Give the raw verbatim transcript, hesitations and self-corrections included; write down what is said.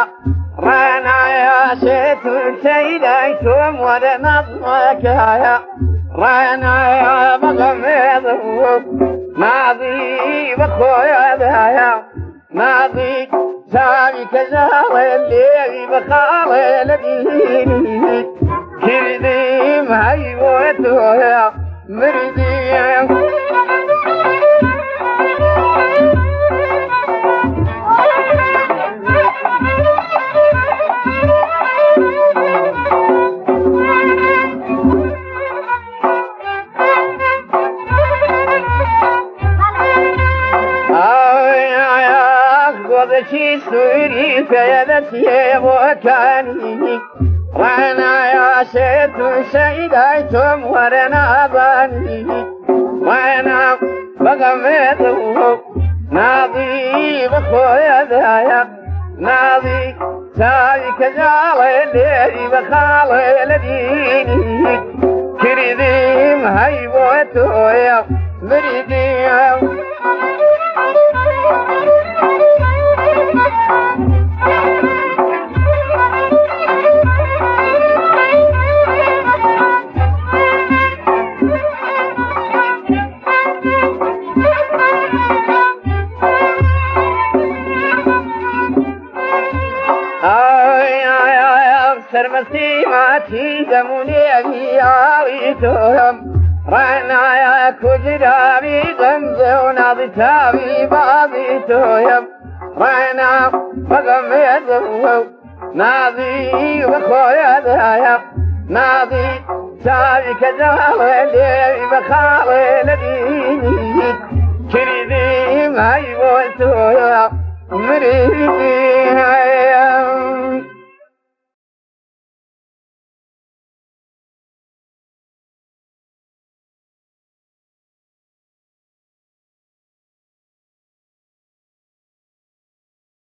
رانا يا شيت سيدايتم ورنظمك يا رانا يا بغمض ناضي بخويا ذايا ناضي سامي كزاوي اللي بخالي لديني كردي مهيبوتو يا مردي شي سوري فيدتي وكاني وانا يا شيت سيدايتم ورنا باني وانا بغمض ناضي بخويا ذايا ناضي ساي كجالي اللي بخالي لديني كردي مهيبوتو يا مريدي سرمسي ما تيجموني أبياريتهم رانا يا كجرا بيغمزة وناضي تابي بابيتهم رانا بغمض ناضي وخويا ذايا ناضي تابي كجالي اللي بخالي لديني كريدي ما يبوتو يا مريدي